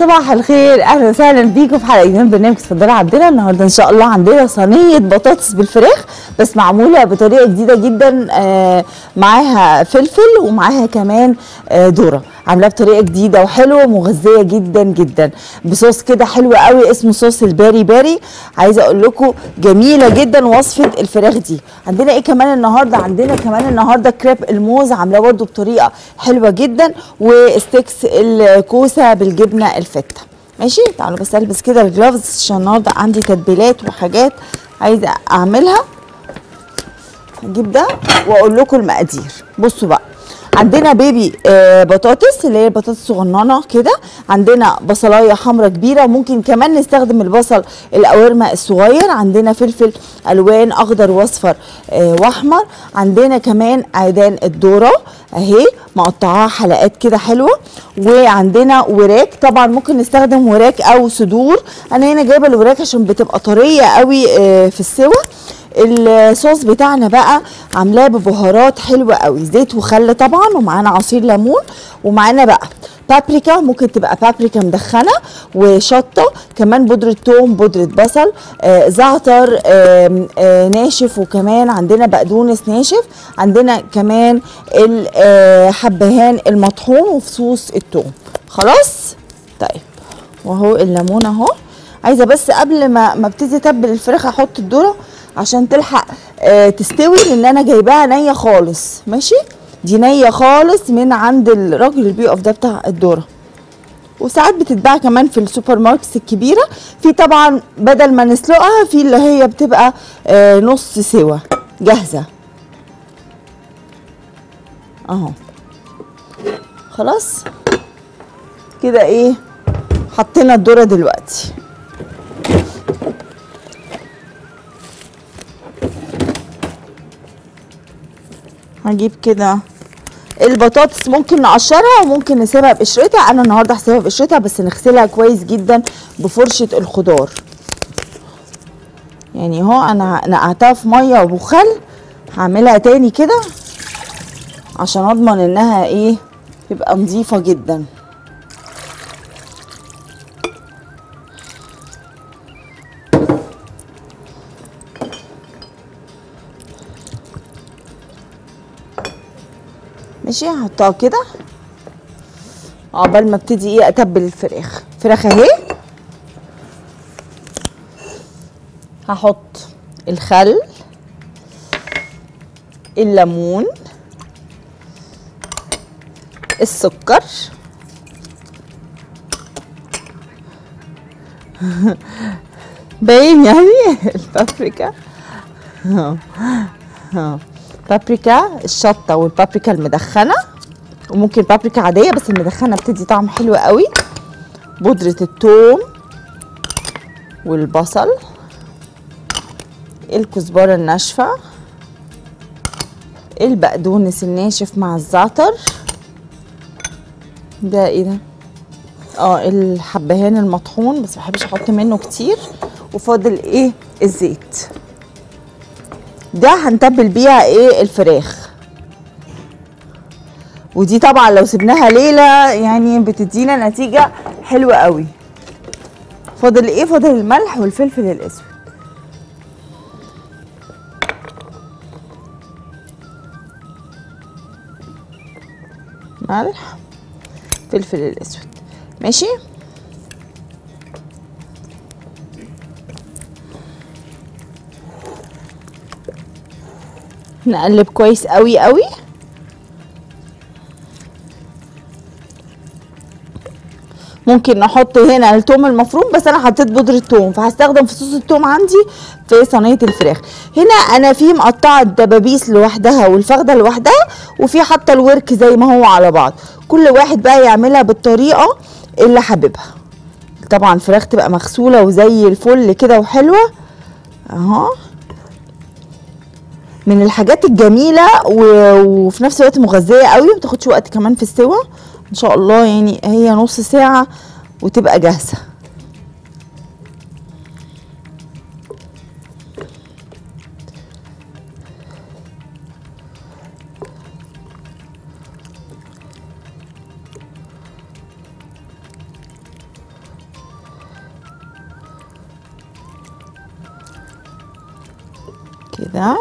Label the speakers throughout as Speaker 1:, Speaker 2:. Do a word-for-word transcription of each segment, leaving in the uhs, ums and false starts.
Speaker 1: صباح الخير، اهلا وسهلا بيكم في حلقه جديده من برنامج اتفضلي عندنا. النهارده ان شاء الله عندنا صينيه بطاطس بالفراخ بس معموله بطريقه جديده جدا. آه معاها فلفل ومعاها كمان آه ذره، عاملاها بطريقه جديده وحلوه مغذيه جدا جدا بصوص كده حلو قوي اسمه صوص الباري باري. عايزه اقول لكم جميله جدا وصفه الفراخ دي. عندنا ايه كمان النهارده؟ عندنا كمان النهارده كريب الموز عاملاه برده بطريقه حلوه جدا، وستيكس الكوسه بالجبنه الفته. ماشي، تعالوا بس البس كده الجلافز عشان النهارده عندي تتبيلات وحاجات عايزه اعملها. هجيب ده واقول لكم المقادير. بصوا بقى، عندنا بيبي آه بطاطس اللي هي بطاطس صغننه كده، عندنا بصلايه حمراء كبيره وممكن كمان نستخدم البصل القوارمه الصغير، عندنا فلفل الوان اخضر واصفر آه واحمر، عندنا كمان عيدان الذره اهي مقطعاها حلقات كده حلوه، وعندنا وراك طبعا ممكن نستخدم وراك او صدور. انا هنا جايبه الوراك عشان بتبقى طريه قوي آه في السوى. الصوص بتاعنا بقى عاملاه ببهارات حلوه قوي، زيت وخل طبعا، ومعانا عصير ليمون، ومعانا بقى بابريكا ممكن تبقى بابريكا مدخنه، وشطه كمان، بودره ثوم، بودره بصل، آه زعتر آه آه ناشف، وكمان عندنا بقدونس ناشف، عندنا كمان الحبهان المطحون وفصوص الثوم. خلاص طيب، وهو الليمون اهو. عايزه بس قبل ما ما ابتدي اتبل الفراخ احط الذره عشان تلحق آه تستوي، لان انا جايباها نيه خالص. ماشي، دي نيه خالص من عند الراجل اللي بيقف ده بتاع الذره، وساعات بتتباع كمان في السوبر ماركتس الكبيره. في طبعا بدل ما نسلقها في اللي هي بتبقى آه نص سوا جاهزه اهو. خلاص كده، ايه حطينا الذره دلوقتي. هجيب كده البطاطس، ممكن نقشرها وممكن نسيبها بقشرتها. انا النهارده هسيبها بقشرتها بس نغسلها كويس جدا بفرشه الخضار. يعني اهو انا نقعتها في ميه وخل، هعملها تاني كده عشان اضمن انها ايه تبقى نظيفه جدا. ماشي، هحطها كده عقبال ما ابتدي ايه اتبل الفراخ. الفراخ اهي، هحط الخل، الليمون، السكر باين يعني البابريكا بابريكا، الشطه والبابريكا المدخنه، وممكن بابريكا عاديه بس المدخنه بتدي طعم حلو قوي، بودره الثوم والبصل، الكزبره الناشفه، البقدونس الناشف مع الزعتر، ده ايه ده اه الحبهان المطحون بس مبحبش احط منه كتير، وفاضل ايه الزيت. ده هنتبل بيها ايه الفراخ، ودي طبعا لو سبناها ليله يعني بتدينا نتيجه حلوه قوي. فاضل ايه؟ فاضل الملح والفلفل الاسود. ملح، فلفل الاسود. ماشي، نقلب كويس قوي قوي. ممكن نحط هنا الثوم المفروم بس انا حطيت بودره ثوم فهستخدم فصوص الثوم عندي في صينيه الفراخ. هنا انا في مقطعه الدبابيس لوحدها والفخده لوحدها، وفي حاطه الورك زي ما هو على بعض. كل واحد بقى يعملها بالطريقه اللي حاببها. طبعا الفراخ تبقى مغسوله وزي الفل كده وحلوه اهو. من الحاجات الجميله وفي نفس الوقت مغذيه قوي، ما بتاخدش وقت كمان في السوا ان شاء الله. يعني هي نص ساعه وتبقى جاهزه. كده.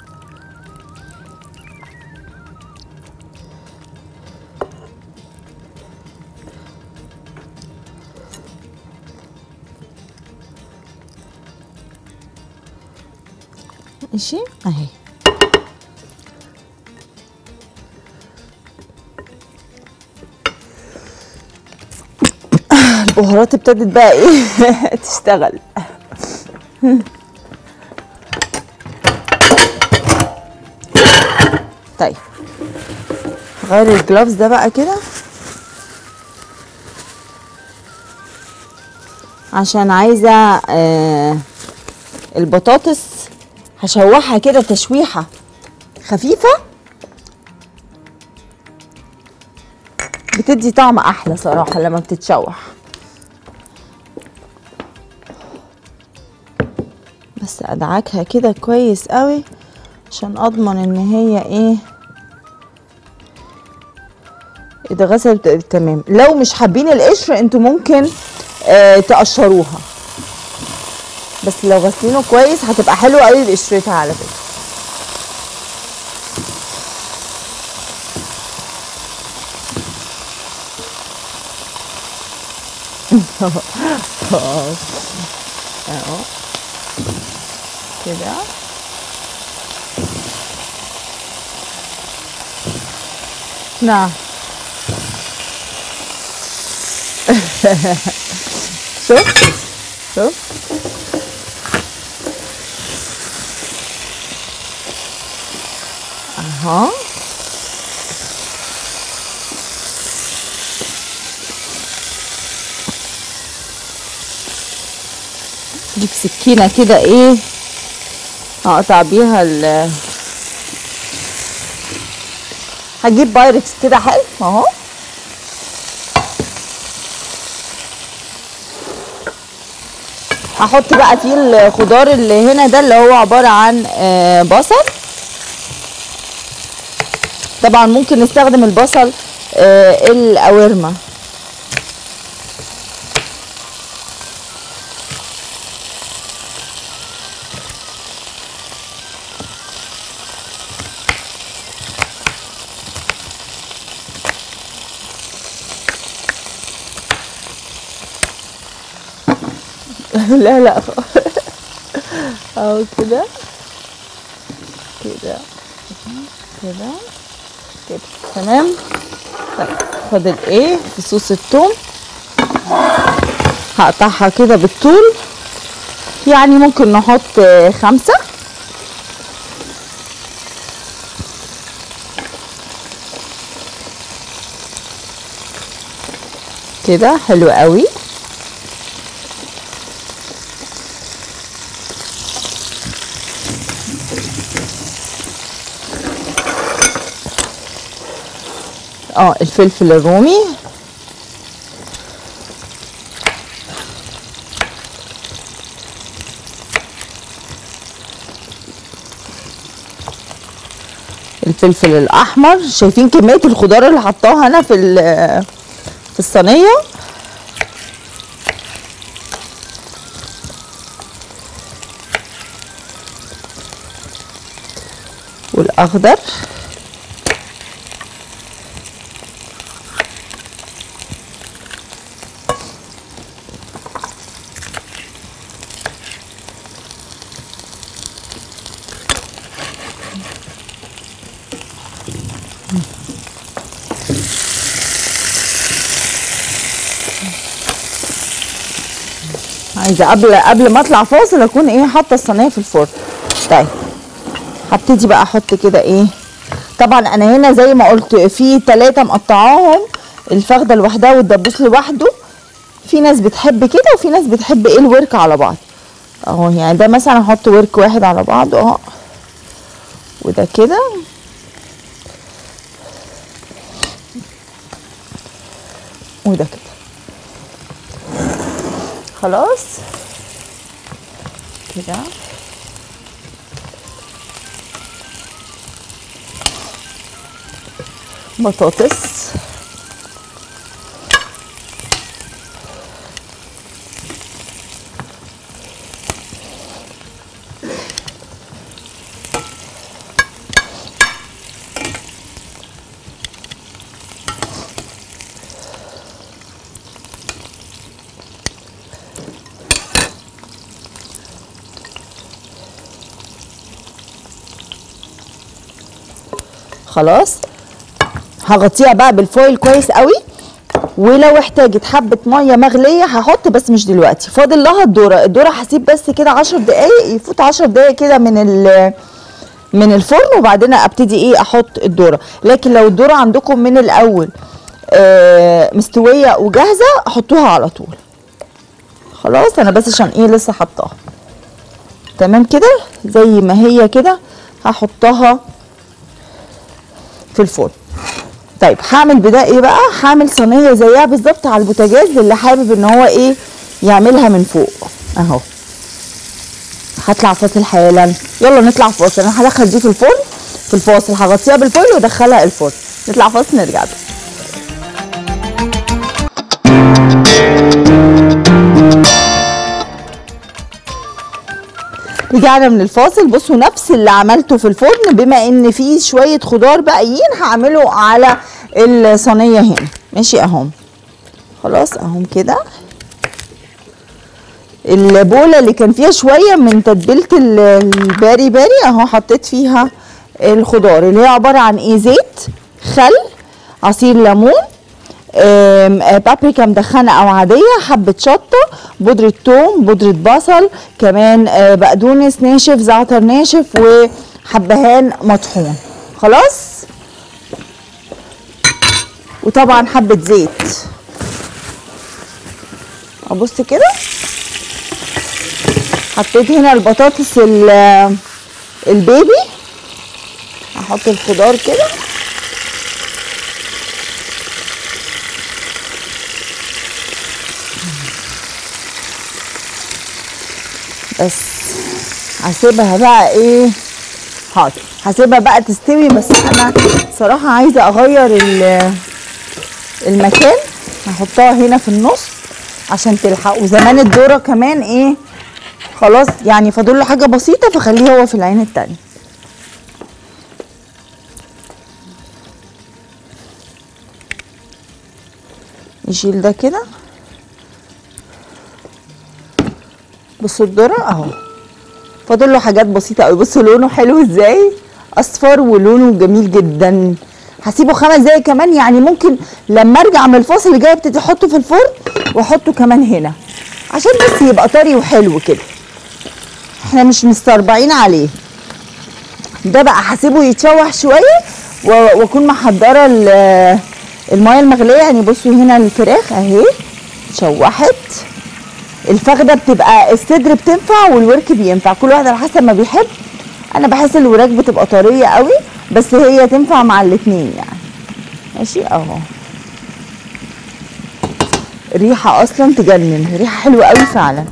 Speaker 1: ماشي اهي. البهارات ابتدت بقى ايه تشتغل. طيب غير الجلافز ده بقى كده عشان عايزه آه البطاطس هشوحها كده تشويحه خفيفه بتدي طعم احلى صراحه لما بتتشوح. بس ادعكها كده كويس قوي عشان اضمن ان هي ايه اتغسلت تمام. لو مش حابين القشر انتوا ممكن آه تقشروها، بس لو غسلينه كويس هتبقى حلوه قوي بقشرتها على فكره. اهو كده. نعم. شوف شوف اها. جيب سكينة كده ايه هقطع بيها ال هجيب بايركس كده حلو اهو. هحط بقى فيه الخضار اللي هنا ده اللي هو عبارة عن بصل. طبعا ممكن نستخدم البصل القوارمة. لا لا اهو كده كده كده كده تمام. طيب فاضل ايه فصوص الثوم. هقطعها كده بالطول، يعني ممكن نحط خمسة. كده حلو قوي. اه الفلفل الرومي الفلفل الاحمر. شايفين كميه الخضار اللي حطاها انا في في الصينيه. والاخضر عايزه قبل قبل ما اطلع فاصل اكون ايه حاطه الصينيه في الفرن. طيب هبتدي بقى احط كده ايه. طبعا انا هنا زي ما قلت في ثلاثه مقطعاهم، الفخده لوحدها والدبوس لوحده. في ناس بتحب كده وفي ناس بتحب ايه الورك على بعض اهو. يعني ده مثلا احط ورك واحد على بعضه اهو، وده كده وده كده. خلاص كده. بطاطس خلاص هغطيها بقى بالفويل كويس قوي، ولو احتاجت حبه ميه مغليه هحط بس مش دلوقتي. فاضل لها الذره، الذره هسيب بس كده عشر دقايق، يفوت عشر دقايق كده من ال من الفرن وبعدين ابتدي ايه احط الذره. لكن لو الذره عندكم من الاول آه مستويه وجاهزه احطوها على طول. خلاص انا بس عشان ايه لسه حطاها تمام كده زي ما هي كده هحطها في الفرن. طيب هعمل بدا ايه بقى؟ هعمل صينيه زيها بالظبط على البوتاجاز للي حابب ان هو ايه يعملها من فوق اهو. هطلع فاصل حالا، يلا نطلع فاصل. انا هدخل دي في الفرن في الفاصل، هغطيها بالفويل وادخلها الفرن. نطلع فاصل نرجع بقى. رجعنا من الفاصل. بصوا نفس اللي عملته في الفرن، بما ان في شويه خضار باقيين هعمله على الصينيه هنا ماشي اهم. خلاص اهم كده. البوله اللي كان فيها شويه من تتبيله الباري باري اهو حطيت فيها الخضار اللي هي عباره عن ايه؟ زيت، خل، عصير ليمون، بابريكا مدخنه او عاديه، حبه شطه، بودره ثوم، بودره بصل، كمان بقدونس ناشف، زعتر ناشف، وحبهان مطحون. خلاص وطبعا حبه زيت. ابص كده حطيت هنا البطاطس البيبي، هحط الخضار كده بس. هسيبها بقى ايه حاضر هسيبها بقى تستوي، بس انا صراحه عايزه اغير المكان، هحطها هنا في النص عشان تلحق. وزمان الذره كمان ايه خلاص يعني فاضل له حاجه بسيطه، فخليه هو في العين التانيه. نشيل ده كده. بصوا الذره اهو فاضل له حاجات بسيطه قوي. بصوا لونه حلو ازاي، اصفر ولونه جميل جدا. هسيبه خمس دقايق كمان، يعني ممكن لما ارجع من الفاصل اللي جاي ابتدي احطه في الفرن واحطه كمان هنا عشان بس يبقى طري وحلو كده، احنا مش مستربعين عليه. ده بقى هسيبه يتشوح شويه واكون محضره الميه المغليه. يعني بصوا هنا الفراخ اهي اتشوحت. الفخده بتبقى الصدر بتنفع والورك بينفع، كل واحد على حسب ما بيحب. انا بحس الوراك بتبقى طريه قوي بس هي تنفع مع الاتنين يعني ماشي اهو. ريحه اصلا تجنن، ريحه حلوه قوي فعلا.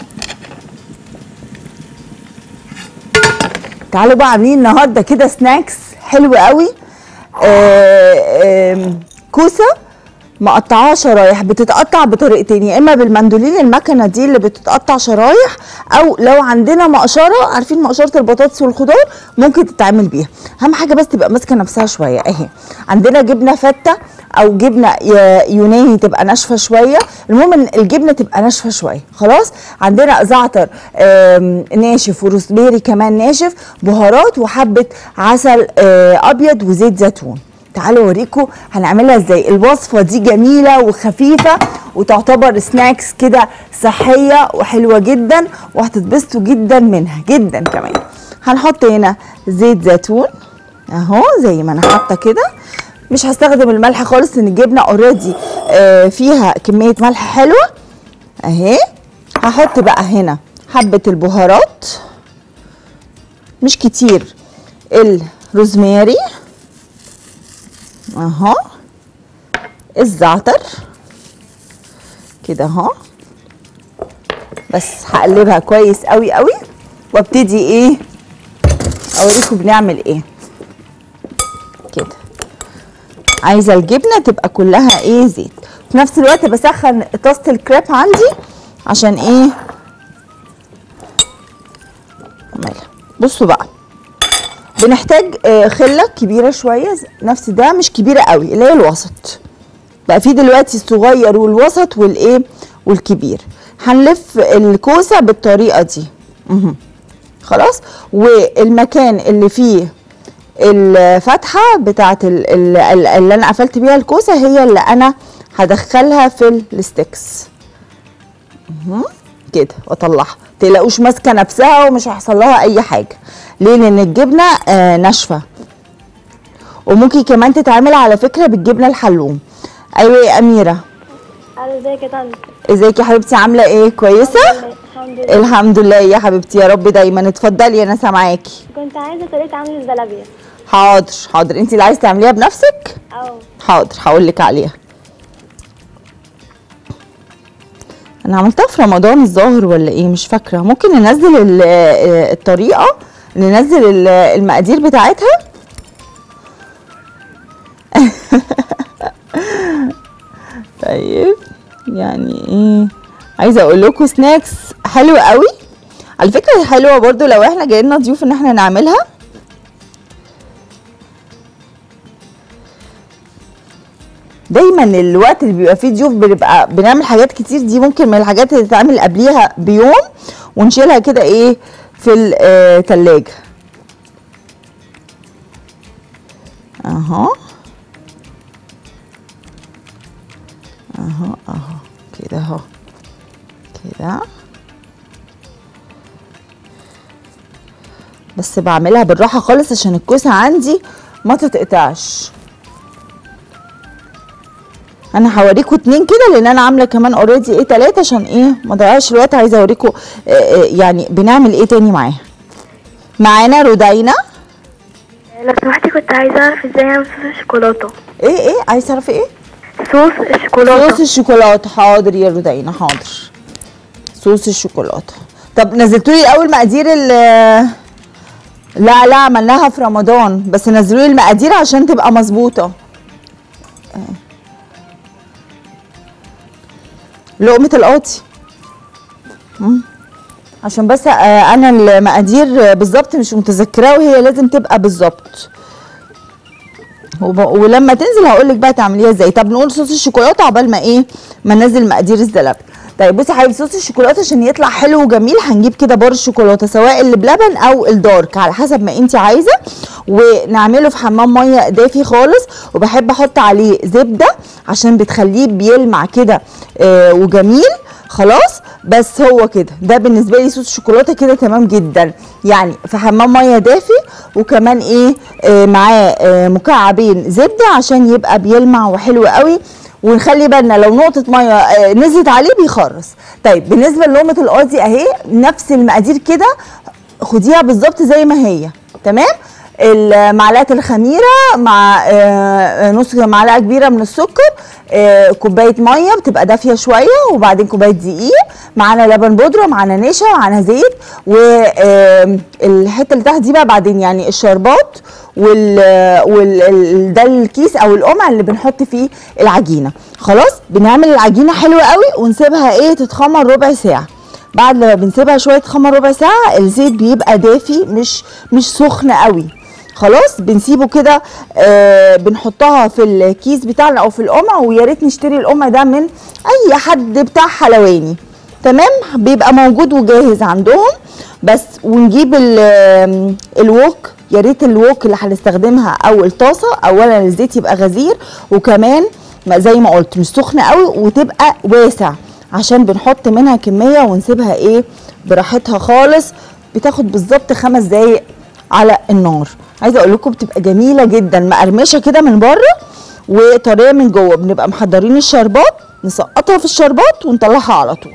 Speaker 1: تعالوا بقى عاملين النهارده كده سناكس حلو قوي. آآ آآ كوسه مقطعاها شرايح، بتتقطع بطريقتين، يا اما بالمندولين المكنه دي اللي بتتقطع شرايح، او لو عندنا مقشره، عارفين مقشره البطاطس والخضار ممكن تتعمل بيها. اهم حاجه بس تبقى ماسكه نفسها شويه اهي. عندنا جبنه فته او جبنه يوناني تبقى ناشفه شويه، المهم ان الجبنه تبقى ناشفه شويه. خلاص عندنا زعتر ناشف وروزماري كمان ناشف، بهارات، وحبه عسل ابيض وزيت زيتون. تعالوا اوريكم هنعملها ازاي. الوصفه دي جميله وخفيفه وتعتبر سناكس كده صحيه وحلوه جدا وهتتبسطوا جدا منها جدا كمان. هنحط هنا زيت زيتون اهو زي ما انا حاطه كده. مش هستخدم الملح خالص لان الجبنه اوريدي آه فيها كميه ملح حلوه اهي. هحط بقى هنا حبه البهارات مش كتير، الروزماري اهو، الزعتر كده اهو، بس هقلبها كويس قوي قوي وابتدي ايه اوريكم بنعمل ايه كده. عايزه الجبنه تبقى كلها ايه زيت، في نفس الوقت بسخن طاسه الكريب عندي عشان ايه اعملها. بصوا بقى بنحتاج خله كبيره شويه، نفس ده مش كبيره قوي اللي هي الوسط. بقى في دلوقتي الصغير والوسط والايه والكبير. هنلف الكوسه بالطريقه دي اها خلاص. والمكان اللي فيه الفتحه بتاعت ال- ال- ال- اللي انا قفلت بيها الكوسه هي اللي انا هدخلها في الستيكس مهم. كده واطلعها، متقلقوش ماسكه نفسها ومش هيحصل لها اي حاجه. ليه؟ لان الجبنه آه ناشفه، وممكن كمان تتعمل على فكره بالجبنه الحلوم. ايوه يا اميره.
Speaker 2: الو، ازيك يا طنط؟
Speaker 1: ازيك يا حبيبتي، عامله ايه؟ كويسه؟
Speaker 2: الحمد لله.
Speaker 1: الحمد لله يا حبيبتي، يا رب دايما. اتفضلي انا سامعاكي.
Speaker 2: كنت عايزه طريقه عمل الزلابيه.
Speaker 1: حاضر حاضر، انت اللي عايزه تعمليها بنفسك؟
Speaker 2: اه.
Speaker 1: حاضر هقول لك عليها. انا عملتها في رمضان الظاهر ولا ايه مش فاكره. ممكن ننزل ال- آه، الطريقه، ننزل ال- المقادير بتاعتها. طيب يعني ايه، عايزه اقول لكم سناكس حلوه قوي على فكره، حلوه برضو لو احنا جاي لنا ضيوف ان احنا نعملها. دايما الوقت اللي بيبقى فيه ضيوف بنبقى بنعمل حاجات كتير، دي ممكن من الحاجات اللي تتعمل قبليها بيوم ونشيلها كده ايه في التلاجة. اهو اهو اهو كده اهو كده، بس بعملها بالراحة خالص عشان الكوسة عندي ما تتقطعش. انا هوريكم اتنين كده لان انا عامله كمان اوريدي ايه تلاته عشان ايه ما اضيعش الوقت. عايزه اوريكم آه آه يعني بنعمل ايه تاني معاها. معانا رودينا.
Speaker 2: لو سمحتي كنت عايزه اعرف ازاي اعمل صوص الشوكولاته.
Speaker 1: ايه ايه عايزه تعرفي ايه؟
Speaker 2: صوص الشوكولاته.
Speaker 1: صوص الشوكولاته. حاضر يا رودينا حاضر. صوص الشوكولاته. طب نزلتولي الاول مقادير ال لا لا عملناها في رمضان، بس نزلولي المقادير عشان تبقى مظبوطه. لقمة القاضي عشان بس انا المقادير بالظبط مش متذكراه، وهي لازم تبقى بالظبط، ولما تنزل هقول لك بقى تعمليها ازاي. طب نقول صوص الشوكولاته عقبال ما ايه ما ننزل مقادير الزلابيه. طيب بصي يا حبيبتي، صوص الشوكولاته عشان يطلع حلو وجميل هنجيب كده بار الشوكولاته سواء اللي بلبن او الدارك على حسب ما انت عايزه، ونعمله في حمام ميه دافي خالص، وبحب احط عليه زبده عشان بتخليه بيلمع كده آه وجميل. خلاص بس هو كده، ده بالنسبه لي صوص الشوكولاته كده تمام جدا. يعني في حمام ميه دافي، وكمان ايه آه معاه آه مكعبين زبده عشان يبقى بيلمع وحلو قوي. ونخلي بالنا لو نقطه ميه آه نزلت عليه بيخرص. طيب بالنسبه للقمه القاضي اهي نفس المقادير كده، خديها بالظبط زي ما هي تمام. المعلقه الخميره مع نص معلقه كبيره من السكر، كوبايه ميه بتبقى دافيه شويه، وبعدين كوبايه دقيق، معانا لبن بودره، معانا نشا، معانا زيت، والحته اللي تحت دي بقى بعدين يعني الشربات وال وال ده الكيس او القمع اللي بنحط فيه العجينه. خلاص بنعمل العجينه حلوه قوي ونسيبها ايه تتخمر ربع ساعه. بعد لما بنسيبها شويه تخمر ربع ساعه الزيت بيبقى دافي مش مش سخن قوي. خلاص بنسيبه كده آه بنحطها في الكيس بتاعنا او في القمع، ويا ريت نشتري القمع ده من اي حد بتاع حلواني تمام، بيبقى موجود وجاهز عندهم بس. ونجيب الوok، يا ريت الوok اللي هنستخدمها او الطاسه اولا الزيت يبقى غزير، وكمان زي ما قلت مش سخنه قوي وتبقى واسع عشان بنحط منها كميه ونسيبها ايه براحتها خالص. بتاخد بالظبط خمس دقايق على النار. عايزه اقول لكم بتبقى جميله جدا، مقرمشه كده من بره وطريه من جوه. بنبقى محضرين الشربات، نسقطها في الشربات ونطلعها على طول.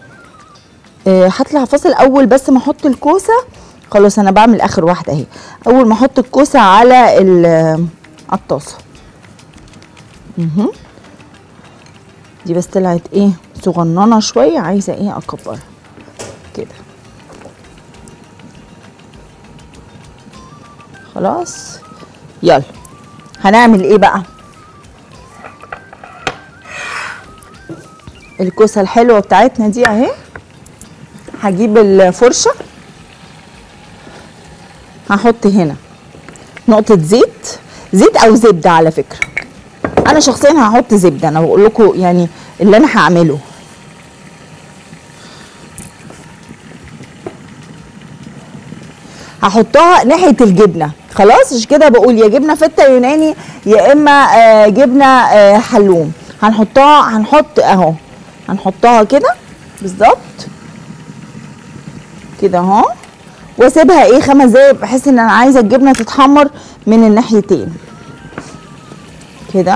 Speaker 1: أه هطلع فاصل اول بس ما احط الكوسه. خلاص انا بعمل اخر واحده اهي. اول ما احط الكوسه على الطاسه اها دي بس طلعت ايه صغننه شويه، عايزه ايه اكبرها كده. خلاص يلا هنعمل ايه بقى. الكوسه الحلوه بتاعتنا دي اهي، هجيب الفرشه هحط هنا نقطه زيت، زيت او زبده على فكره. انا شخصيا هحط زبده، انا بقول لكم يعني اللي انا هعمله. هحطها ناحيه الجبنه. خلاص مش كده بقول يا جبنه فته يوناني يا اما آه جبنه آه حلوم. هنحطها هنحط اهو هنحطها كده بالظبط كده اهو، واسيبها ايه خمس دقايق بحيث ان انا عايزه الجبنه تتحمر من الناحيتين كده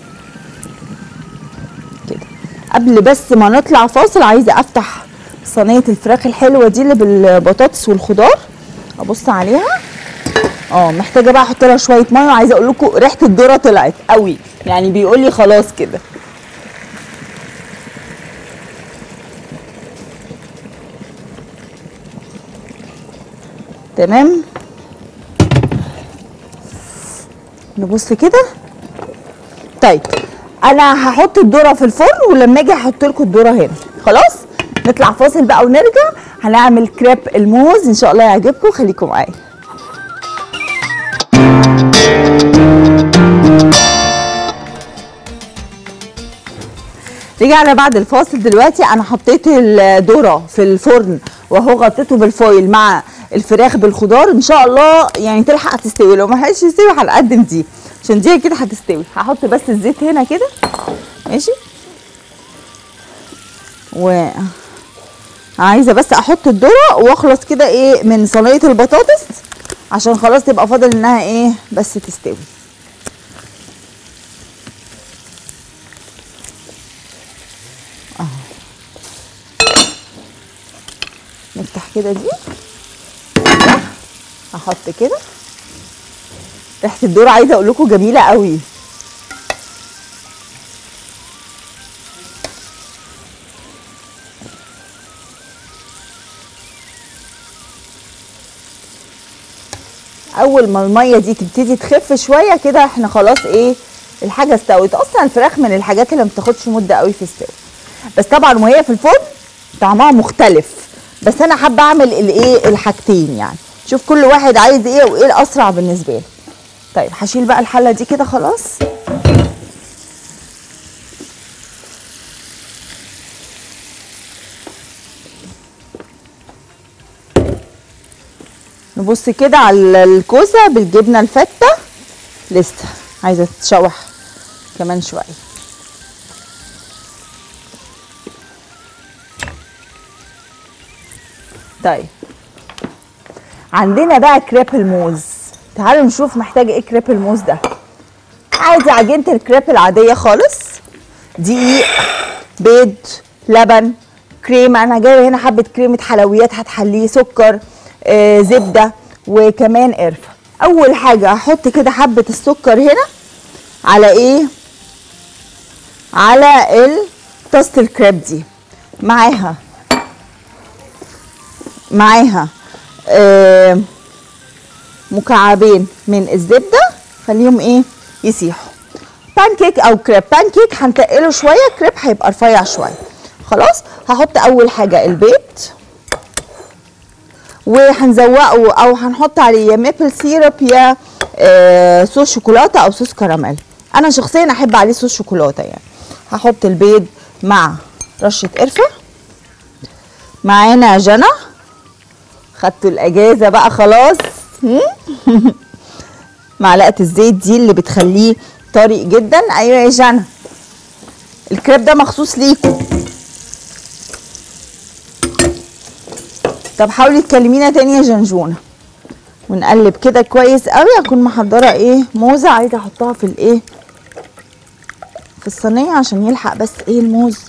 Speaker 1: كده. قبل بس ما نطلع فاصل عايزه افتح صينيه الفراخ الحلوه دي اللي بالبطاطس والخضار، ابص عليها. اه محتاجه بقى احط لها شويه ميه، وعايزه اقول لكم ريحه الذره طلعت قوي، يعني بيقول لي خلاص كده. تمام نبص كده. طيب انا هحط الذره في الفرن، ولما اجي احط لكم الذره هنا. خلاص نطلع فاصل بقى ونرجع هنعمل كريب الموز ان شاء الله يعجبكم، خليكم معايا. رجعنا بعد الفاصل. دلوقتي انا حطيت الذره في الفرن وهو غطيته بالفويل مع الفراخ بالخضار، ان شاء الله يعني تلحق تستوي. لو ما لحقتش تستوي هنقدم دي عشان دي كده هتستوي. هحط بس الزيت هنا كده ماشي، و عايزه بس احط الذره واخلص كده ايه من صينيه البطاطس عشان خلاص تبقى فاضل انها ايه بس تستوي. اهو نفتح كده دي، احط كده. ريحه الذره عايزه اقول لكم جميله قوي. اول ما الميه دي تبتدي تخف شويه كده احنا خلاص ايه الحاجه استوت. اصلا الفراخ من الحاجات اللي ما بتاخدش مده قوي في السوا، بس طبعا وهي في الفرن طعمها مختلف. بس انا حابه اعمل الايه الحاجتين، يعني شوف كل واحد عايز ايه وايه الاسرع بالنسبه له. طيب هشيل بقى الحله دي كده خلاص. نبص كده على الكوسه بالجبنه الفته، لسه عايزه تتشوح كمان شويه. طيب عندنا بقى كريب الموز. تعالوا نشوف محتاجه ايه كريب الموز ده. عادي عجينه الكريب العاديه خالص، دقيق، بيض، لبن، كريمه. انا جايبه هنا حبه كريمه حلويات هتحليه، سكر، آه، زبده، وكمان قرفه. اول حاجه هحط كده حبه السكر هنا على ايه على طاسه الكريب دي، معاها معاها آه مكعبين من الزبده، خليهم ايه يسيحوا. بانكيك او كريب. بانكيك هنتقله شويه، كريب هيبقى رفيع شويه. خلاص هحط اول حاجه البيض، وهنزوقه او هنحط عليه يا ميبل سيرب يا آه صوص شوكولاته او صوص كراميل. انا شخصيا احب عليه صوص شوكولاته يعني. هحط البيض مع رشه قرفه. معانا جنى، خدتوا الاجازه بقى خلاص. معلقه الزيت دي اللي بتخليه طري جدا. ايوه يا جنى الكريب ده مخصوص ليكم. طب حاولي تكلمينا تاني يا جنجونه. ونقلب كده كويس قوي. هكون محضره ايه موزه عايزه احطها في الايه في الصينيه عشان يلحق بس ايه الموز.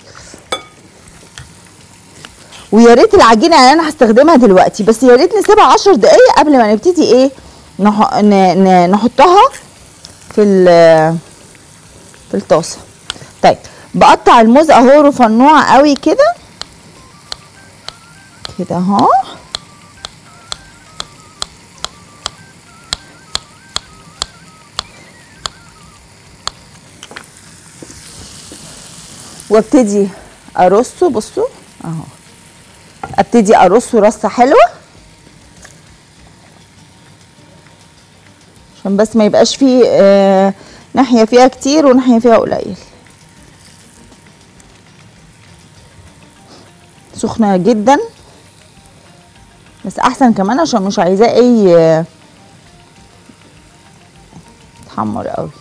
Speaker 1: ويا ريت العجينه يعني انا هستخدمها دلوقتي، بس يا ريت نسيبها عشر دقايق قبل ما نبتدي ايه نح... ن... ن... نحطها في في الطاسه. طيب بقطع الموز اهو رفنوع قوي كده كده اهو. وابتدي ارصه. بصوا اهو، ابتدي ارصه رصه حلوه عشان بس ما يبقاش فيه آه ناحيه فيها كتير وناحيه فيها قليل. سخنه جدا بس احسن كمان عشان مش عايزاه ايه يتحمر قوي.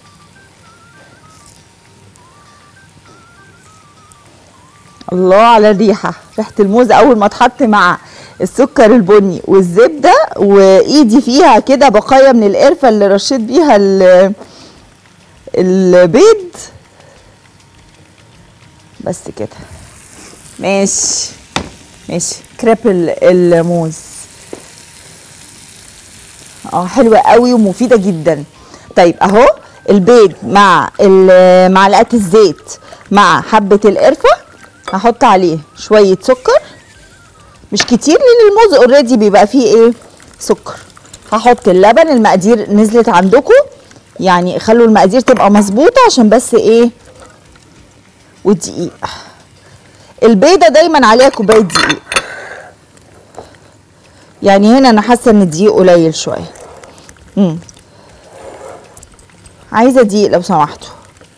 Speaker 1: الله على الريحه، ريحه الموز اول ما اتحط مع السكر البني والزبده وايدي فيها كده بقايا من القرفه اللي رشيت بيها البيض. بس كده ماشي ماشي. كريب الموز اه حلوه قوي ومفيده جدا. طيب اهو البيض مع معلقه الزيت مع حبه القرفه، هحط عليه شويه سكر مش كتير لان الموز اوريدي بيبقى فيه ايه سكر. هحط اللبن، المقادير نزلت عندكم يعني خلوا المقادير تبقى مظبوطه عشان بس ايه، والدقيق. البيضه دايما عليها كوبايه دقيق، يعني هنا انا حاسه ان الدقيق قليل شويه. امم عايزه دقيق لو سمحتوا.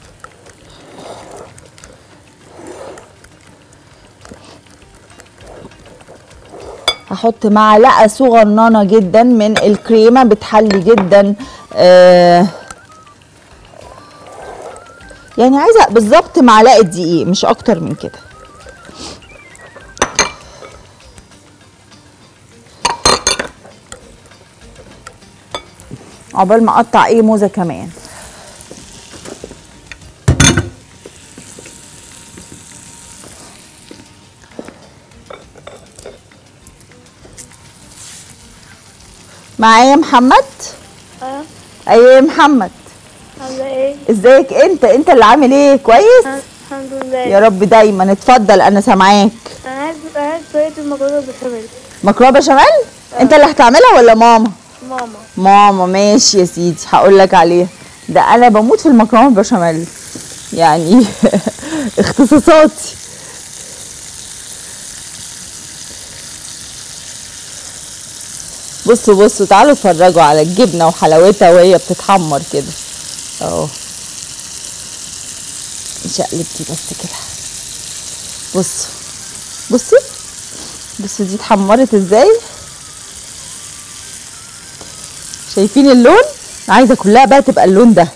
Speaker 1: هحط معلقه صغننه جدا من الكريمه بتحلي جدا، آه يعني عايزه بالظبط معلقه دقيق مش اكتر من كده. عقبال ما اقطع ايه موزه كمان. معايا محمد؟
Speaker 2: اه
Speaker 1: ايوه يا محمد.
Speaker 2: عامله ايه؟
Speaker 1: ازيك انت؟ انت اللي عامل ايه؟ كويس؟
Speaker 2: الحمد لله
Speaker 1: يا رب دايما. اتفضل انا سامعاك.
Speaker 2: انا عايز عايز طريقه المكرونه بالبشاميل.
Speaker 1: مكرونه بشاميل؟ انت اللي هتعملها ولا ماما؟
Speaker 2: ماما.
Speaker 1: ماما ماشي يا سيدي، هقول لك عليها. ده انا بموت في المكرونه بالبشاميل يعني اختصاصاتي. بصوا بصوا تعالوا اتفرجوا على الجبنه وحلاوتها وهي بتتحمر كده اهو. نشقلب دي بس كده. بصوا بصوا بصوا دي اتحمرت ازاي، شايفين اللون؟ عايزه كلها بقى تبقى اللون ده.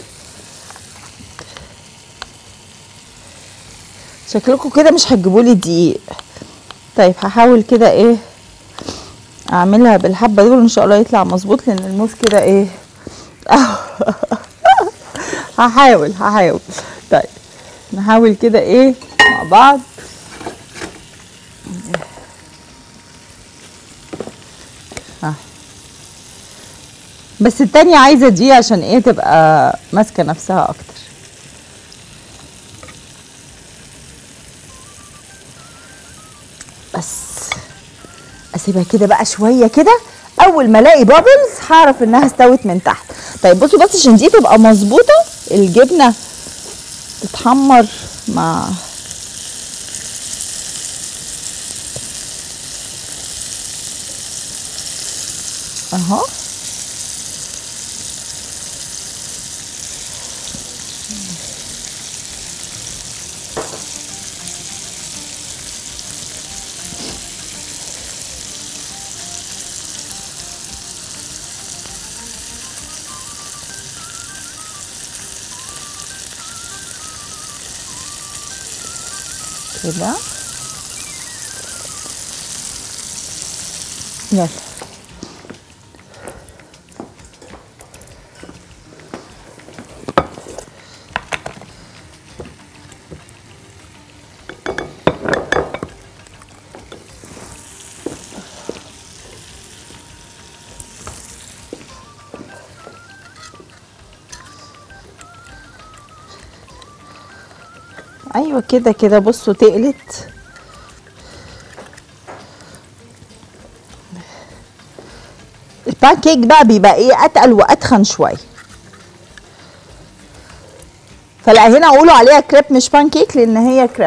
Speaker 1: شكلكم كده مش هتجيبولي الدقيق. طيب هحاول كده ايه اعملها بالحبه دول ان شاء الله يطلع مظبوط لان الموز كده ايه هحاول هحاول. طيب نحاول كده ايه مع بعض. ها بس التانية عايزه دي عشان ايه تبقى ماسكه نفسها اكتر. بس اسيبها كده بقى شويه كده، اول ما الاقي بابلز هعرف انها استوت من تحت. طيب بصوا بس عشان دي تبقى مظبوطه الجبنه تتحمر مع اهو. كده يلا. ايوه كده كده. بصوا تقلت. البان كيك بقى بيبقى ايه اتقل واتخن شويه، فلا هنا اقولوا عليها كريب مش بان كيك لان هي كريب.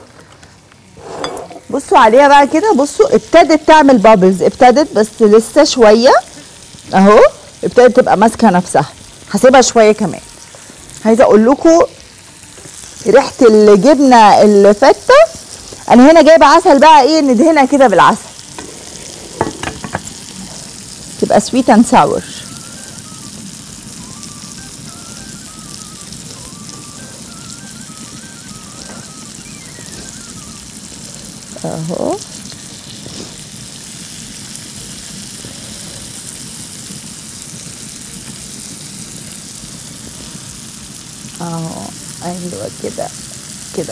Speaker 1: بصوا عليها بقى كده. بصوا ابتدت تعمل بابلز، ابتدت بس لسه شويه اهو، ابتدت تبقى ماسكه نفسها. هسيبها شويه كمان. عايزه اقول لكم ريحه الجبنه الفته. انا هنا جايبه عسل بقى ايه ندهنها كده بالعسل. تبقى سويت اند ساور. اهو اهو ايوه كده كده.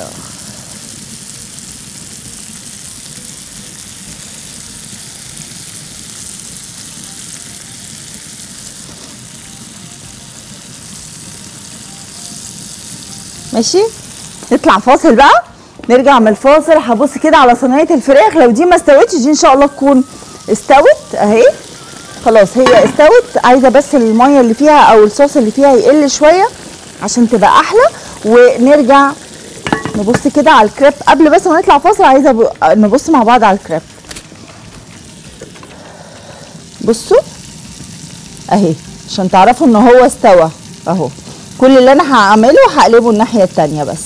Speaker 1: ماشي، نطلع فاصل بقى. نرجع من الفاصل هبص كده على صينيه الفراخ، لو دي ما استوتش دي ان شاء الله تكون استوت اهي خلاص، هي استوت. عايزه بس الميه اللي فيها او الصوص اللي فيها يقل شويه عشان تبقى احلى. ونرجع نبص كده على الكريب قبل بس ما نطلع فاصل. عايزه ب... نبص مع بعض على الكريب. بصوا اهي عشان تعرفوا ان هو استوى اهو. كل اللي انا هعمله هقلبه الناحيه التانيه بس.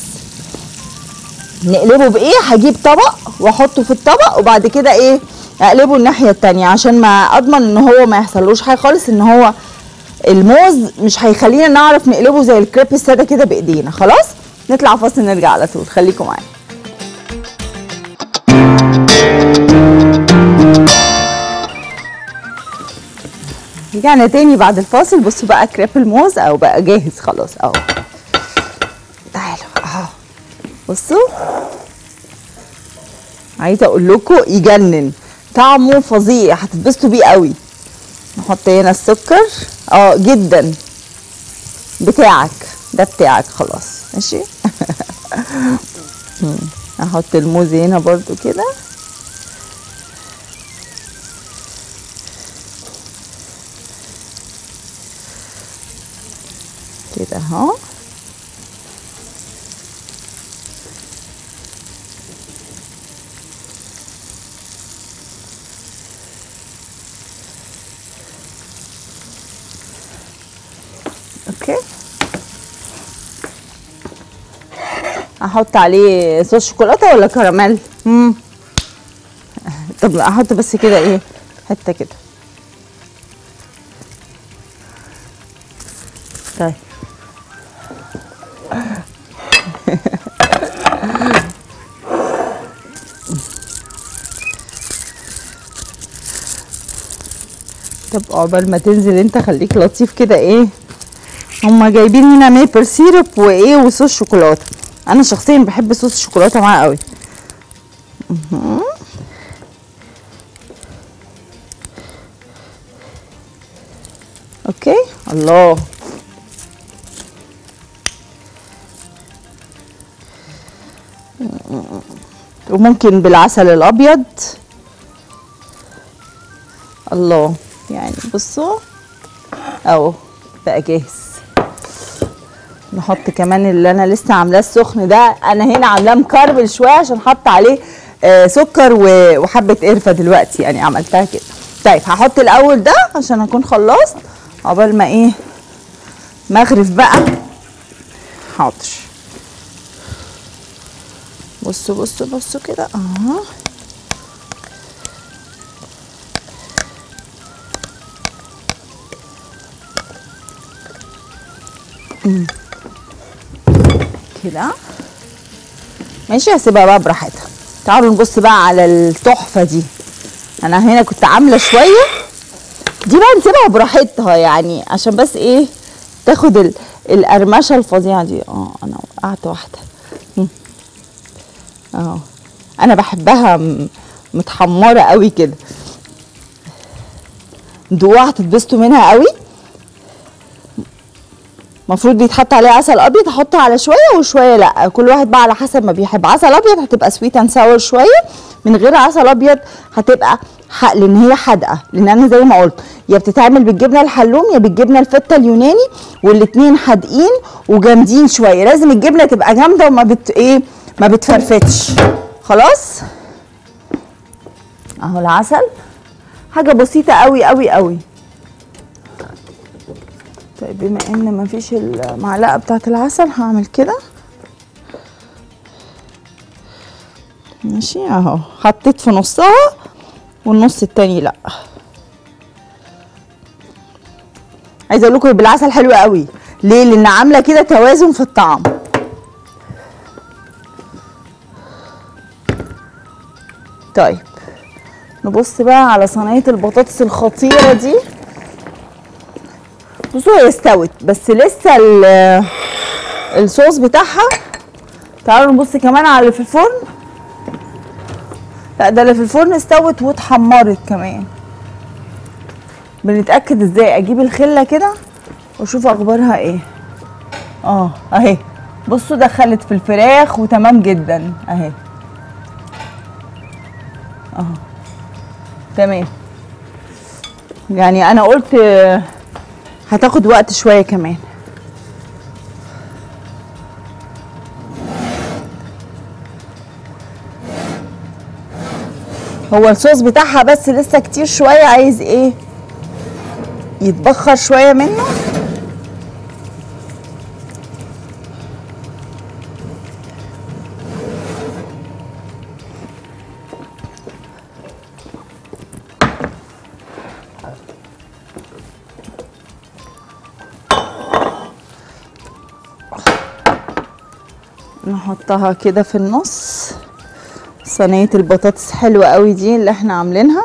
Speaker 1: نقلبه بايه؟ هجيب طبق واحطه في الطبق وبعد كده ايه اقلبه الناحيه التانيه عشان ما اضمن ان هو ما يحصلوش حاجه خالص، ان هو الموز مش هيخلينا نعرف نقلبه زي الكريب الساده كده بايدينا. خلاص نطلع فاصل نرجع على طول، خليكم معايا. رجعنا تاني بعد الفاصل. بصوا بقى كريب الموز او بقى جاهز خلاص اهو. تعالوا اهو بصوا، عايزه اقول لكم يجنن، طعمه فظيع، هتتبسطوا بيه قوي. نحط هنا السكر اه جدا بتاعك ده بتاعك خلاص ماشي. هحط الموز هنا برضو كده كده اهو. اوكي، احط عليه صوص شوكولاته ولا كراميل؟ امم طب لا احط بس كده ايه حته كده. طيب طب عقبال ما تنزل انت خليك لطيف كده. ايه هما جايبين هنا ميبل سيرب وايه وصوص شوكولاته. انا شخصيا بحب صوص الشوكولاته معاه قوي. اوكي الله. وممكن بالعسل الابيض. الله يعني بصوا اهو بقى جاهز. نحط كمان اللي انا لسه عاملاه السخن ده. انا هنا عاملاه مكرمل شويه عشان حط عليه آه سكر وحبه قرفه دلوقتي، يعني عملتها كده. طيب هحط الاول ده عشان اكون خلصت عقبال ما ايه مغرف بقى. حاضر. بصوا بصوا بصوا كده اهو. كده ماشي. هسيبها بقى براحتها. تعالوا نبص بقى على التحفه دي. انا هنا كنت عامله شويه دي بقى نسيبها براحتها يعني عشان بس ايه تاخد ال... القرمشه الفظيعه دي. اه انا وقعت واحده اهو. انا بحبها متحمره قوي كده. دوقوها هتتبسطوا منها قوي. المفروض بيتحط عليه عسل ابيض، احطه على شويه وشويه لا، كل واحد بقى على حسب ما بيحب. عسل ابيض هتبقى سويت اند ساور شويه، من غير عسل ابيض هتبقى حق لان هي حادقه. لان انا زي ما قلت يا بتتعمل بالجبنه الحلوم يا بالجبنه الفته اليوناني، والاثنين حادقين وجامدين شويه. لازم الجبنه تبقى جامده وما بت ايه ما بتفرفتش. خلاص اهو العسل حاجه بسيطه قوي قوي قوي. طيب بما ان مفيش المعلقه بتاعت العسل هعمل كده ماشي اهو. حطيت في نصها والنص التاني لا. عايزه اقول لكم بالعسل حلوه قوي. ليه؟ لان عامله كده توازن في الطعم. طيب نبص بقى على صينيه البطاطس الخطيره دي. بصوا هي استوت بس لسه الصوص بتاعها. تعالوا نبص كمان على اللي في الفرن. لا ده اللي في الفرن استوت واتحمرت كمان. بنتاكد ازاي؟ اجيب الخله كده واشوف اخبارها ايه. اه اهي بصوا دخلت في الفراخ وتمام جدا اهي. اه تمام. يعني انا قلت هتاخد وقت شويه كمان. هو الصوص بتاعها بس لسه كتير شويه، عايز ايه؟ يتبخر شويه منه. نحطها كده في النص. صينيه البطاطس حلوه قوي دي اللي احنا عاملينها.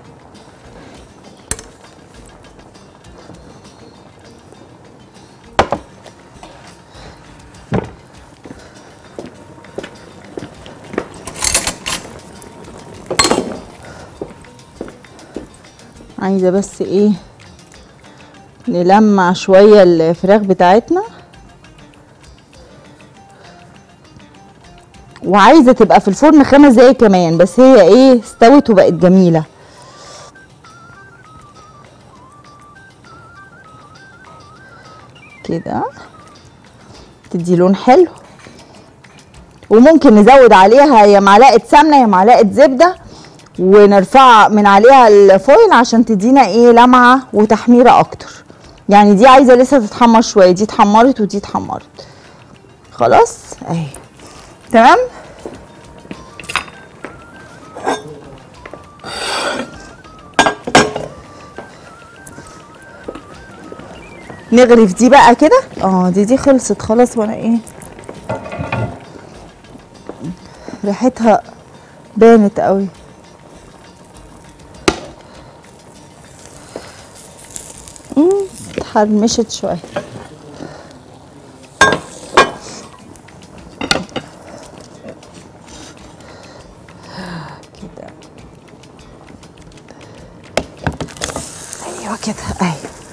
Speaker 1: عايزه بس ايه نلمع شويه الفراخ بتاعتنا، وعايزه تبقى في الفرن خمس دقايق كمان، بس هي ايه استوت وبقت جميله كده. تدي لون حلو. وممكن نزود عليها يا معلقه سمنه يا معلقه زبده ونرفع من عليها الفويل عشان تدينا ايه لمعه وتحميره اكتر. يعني دي عايزه لسه تتحمر شويه، دي اتحمرت ودي اتحمرت خلاص اهي تمام. نغرف دي بقى كده. اه دي دي خلصت خلاص. وانا ايه ريحتها بانت قوي. امم اتحرمشت شويه. كده ايوه كده ايوه.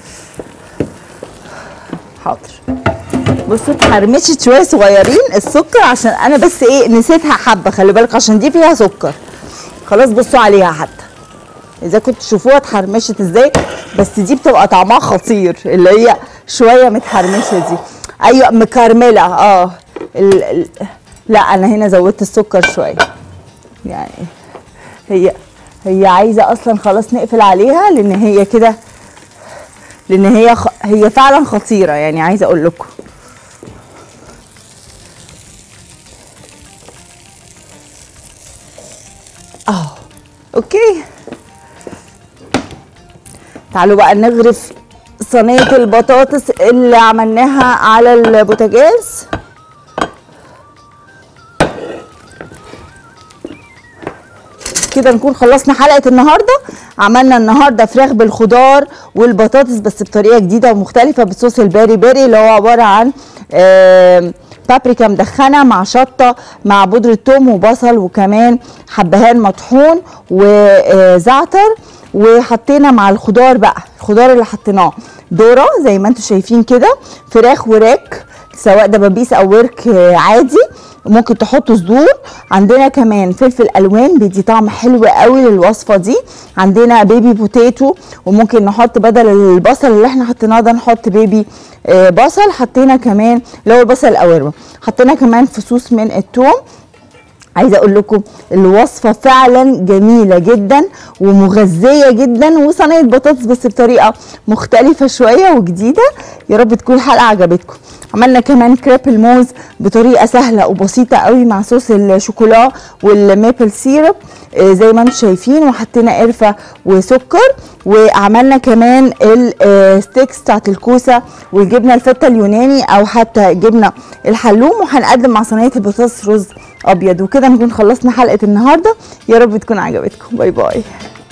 Speaker 1: حاضر. بصوا اتحرمشت شويه صغيرين السكر عشان انا بس ايه نسيتها حبه. خلي بالك عشان دي فيها سكر. خلاص بصوا عليها حتى اذا كنت تشوفوها اتحرمشت ازاي، بس دي بتبقى طعمها خطير اللي هي شويه متحرمشه دي. ايوه مكرمله. اه ال... ال... لا انا هنا زودت السكر شويه. يعني هي هي عايزه اصلا خلاص نقفل عليها لان هي كده، لان هي خ... هي فعلا خطيره. يعني عايزه اقول لكم اه اوكي. تعالوا بقى نغرف صينيه البطاطس اللي عملناها على البوتاجاز. كده نكون خلصنا حلقه النهارده. عملنا النهارده فراخ بالخضار والبطاطس بس بطريقه جديده ومختلفه بصوص الباري باري اللي هو عباره عن بابريكا مدخنه مع شطه مع بودره ثوم وبصل وكمان حبهان مطحون وزعتر. وحطينا مع الخضار بقى الخضار اللي حطيناه ذره زي ما انتم شايفين كده، فراخ وراك سواء دبابيس او ورك عادي، ممكن تحطوا صدور. عندنا كمان فلفل الوان بيدي طعم حلو قوي للوصفه دي. عندنا بيبي بوتيتو وممكن نحط بدل البصل اللي احنا حطيناه ده نحط بيبي آه بصل. حطينا كمان اللي هو البصل القوارمه. حطينا كمان فصوص من الثوم. عايزه اقول لكم الوصفه فعلا جميله جدا ومغذيه جدا، وصينيه بطاطس بس بطريقه مختلفه شويه وجديده. يا رب تكون الحلقه عجبتكم. عملنا كمان كريب الموز بطريقه سهله وبسيطه قوي مع صوص الشوكولا والميبل سيرب زي ما انتم شايفين، وحطينا قرفه وسكر. وعملنا كمان الستيكس بتاعت الكوسه والجبنه الفته اليوناني او حتى جبنه الحلوم، وهنقدم مع صينيه البطاطس رز ابيض. وكده نكون خلصنا حلقه النهارده، يا رب تكون عجبتكم. باي باي.